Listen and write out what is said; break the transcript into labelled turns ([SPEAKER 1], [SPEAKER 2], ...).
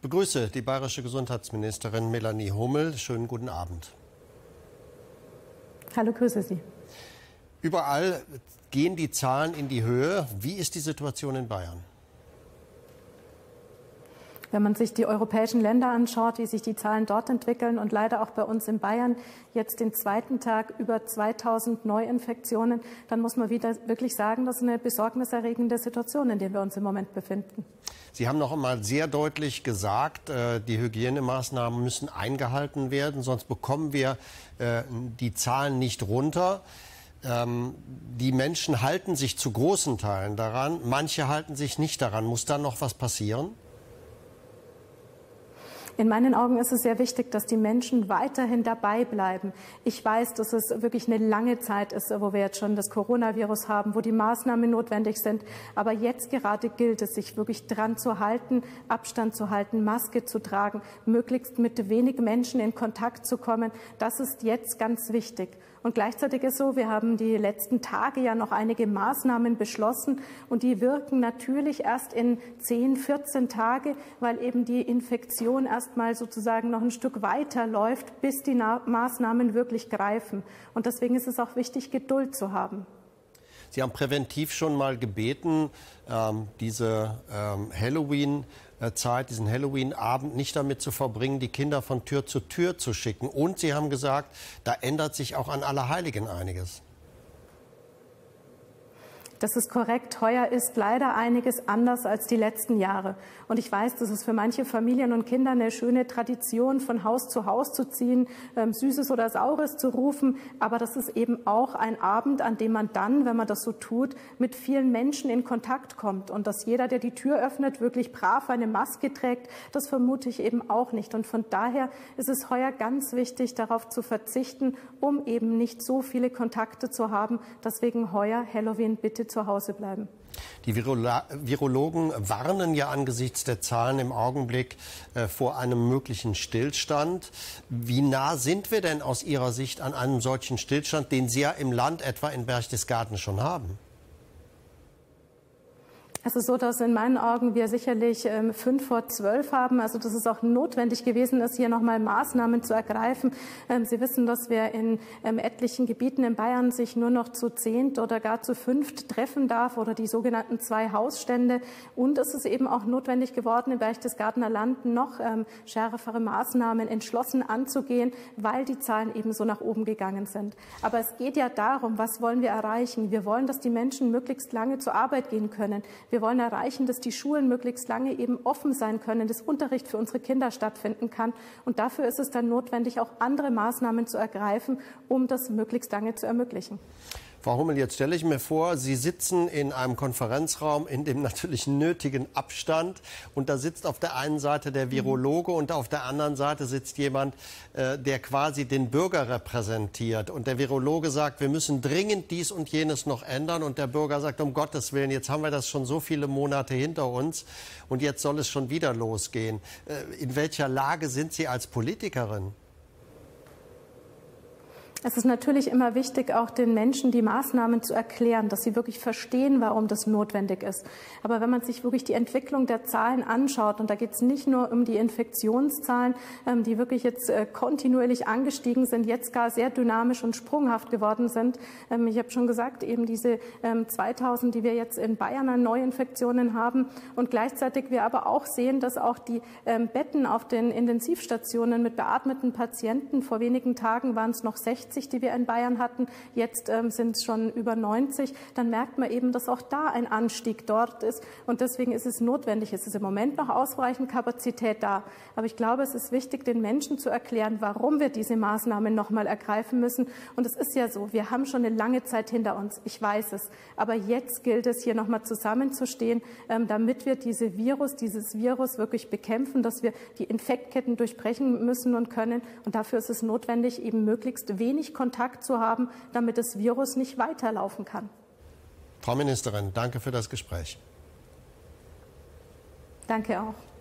[SPEAKER 1] Begrüße die bayerische Gesundheitsministerin Melanie Hummel. Schönen guten Abend.
[SPEAKER 2] Hallo, grüße Sie.
[SPEAKER 1] Überall gehen die Zahlen in die Höhe. Wie ist die Situation in Bayern?
[SPEAKER 2] Wenn man sich die europäischen Länder anschaut, wie sich die Zahlen dort entwickeln und leider auch bei uns in Bayern jetzt den zweiten Tag über 2000 Neuinfektionen, dann muss man wieder wirklich sagen, das ist eine besorgniserregende Situation, in der wir uns im Moment befinden.
[SPEAKER 1] Sie haben noch einmal sehr deutlich gesagt, die Hygienemaßnahmen müssen eingehalten werden, sonst bekommen wir die Zahlen nicht runter. Die Menschen halten sich zu großen Teilen daran, manche halten sich nicht daran. Muss da noch was passieren?
[SPEAKER 2] In meinen Augen ist es sehr wichtig, dass die Menschen weiterhin dabei bleiben. Ich weiß, dass es wirklich eine lange Zeit ist, wo wir jetzt schon das Coronavirus haben, wo die Maßnahmen notwendig sind. Aber jetzt gerade gilt es, sich wirklich dran zu halten, Abstand zu halten, Maske zu tragen, möglichst mit wenig Menschen in Kontakt zu kommen. Das ist jetzt ganz wichtig. Und gleichzeitig ist so, wir haben die letzten Tage ja noch einige Maßnahmen beschlossen und die wirken natürlich erst in 10, 14 Tage, weil eben die Infektion erst mal sozusagen noch ein Stück weiter läuft, bis die Maßnahmen wirklich greifen. Und deswegen ist es auch wichtig, Geduld zu haben.
[SPEAKER 1] Sie haben präventiv schon mal gebeten, diese Halloween-Zeit, diesen Halloween-Abend nicht damit zu verbringen, die Kinder von Tür zu Tür zu schicken. Und Sie haben gesagt, da ändert sich auch an Allerheiligen einiges.
[SPEAKER 2] Das ist korrekt. Heuer ist leider einiges anders als die letzten Jahre. Und ich weiß, das ist für manche Familien und Kinder eine schöne Tradition, von Haus zu Haus zu ziehen, Süßes oder Saures zu rufen. Aber das ist eben auch ein Abend, an dem man dann, wenn man das so tut, mit vielen Menschen in Kontakt kommt. Und dass jeder, der die Tür öffnet, wirklich brav eine Maske trägt, das vermute ich eben auch nicht. Und von daher ist es heuer ganz wichtig, darauf zu verzichten, um eben nicht so viele Kontakte zu haben. Deswegen heuer Halloween bitte zu Hause bleiben.
[SPEAKER 1] Die Virologen warnen ja angesichts der Zahlen im Augenblick vor einem möglichen Stillstand. Wie nah sind wir denn aus Ihrer Sicht an einem solchen Stillstand, den Sie ja im Land etwa in Berchtesgaden schon haben?
[SPEAKER 2] Es ist so, dass in meinen Augen wir sicherlich 5 vor 12 haben, also dass es auch notwendig gewesen ist, hier nochmal Maßnahmen zu ergreifen. Sie wissen, dass wir in etlichen Gebieten in Bayern sich nur noch zu 10 oder gar zu 5 treffen darf oder die sogenannten 2 Hausstände. Und es ist eben auch notwendig geworden, im Berchtesgadener Land noch schärfere Maßnahmen entschlossen anzugehen, weil die Zahlen eben so nach oben gegangen sind. Aber es geht ja darum, was wollen wir erreichen? Wir wollen, dass die Menschen möglichst lange zur Arbeit gehen können. Wir wollen erreichen, dass die Schulen möglichst lange eben offen sein können, dass Unterricht für unsere Kinder stattfinden kann. Und dafür ist es dann notwendig, auch andere Maßnahmen zu ergreifen, um das möglichst lange zu ermöglichen.
[SPEAKER 1] Frau Hummel, jetzt stelle ich mir vor, Sie sitzen in einem Konferenzraum in dem natürlich nötigen Abstand und da sitzt auf der einen Seite der Virologe und auf der anderen Seite sitzt jemand, der quasi den Bürger repräsentiert. Und der Virologe sagt, wir müssen dringend dies und jenes noch ändern und der Bürger sagt, um Gottes Willen, jetzt haben wir das schon so viele Monate hinter uns und jetzt soll es schon wieder losgehen. In welcher Lage sind Sie als Politikerin?
[SPEAKER 2] Es ist natürlich immer wichtig, auch den Menschen die Maßnahmen zu erklären, dass sie wirklich verstehen, warum das notwendig ist. Aber wenn man sich wirklich die Entwicklung der Zahlen anschaut, und da geht es nicht nur um die Infektionszahlen, die wirklich jetzt kontinuierlich angestiegen sind, jetzt gar sehr dynamisch und sprunghaft geworden sind. Ich habe schon gesagt, eben diese 2000, die wir jetzt in Bayern an Neuinfektionen haben. Und gleichzeitig wir aber auch sehen, dass auch die Betten auf den Intensivstationen mit beatmeten Patienten, vor wenigen Tagen waren es noch 60, die wir in Bayern hatten, jetzt sind es schon über 90, dann merkt man eben, dass auch da ein Anstieg dort ist. Und deswegen ist es notwendig, es ist im Moment noch ausreichend Kapazität da. Aber ich glaube, es ist wichtig, den Menschen zu erklären, warum wir diese Maßnahmen noch mal ergreifen müssen. Und es ist ja so, wir haben schon eine lange Zeit hinter uns, ich weiß es. Aber jetzt gilt es, hier noch mal zusammenzustehen, damit wir dieses Virus wirklich bekämpfen, dass wir die Infektketten durchbrechen müssen und können. Und dafür ist es notwendig, eben möglichst wenig Kontakt zu haben, damit das Virus nicht weiterlaufen kann.
[SPEAKER 1] Frau Ministerin, danke für das Gespräch.
[SPEAKER 2] Danke auch.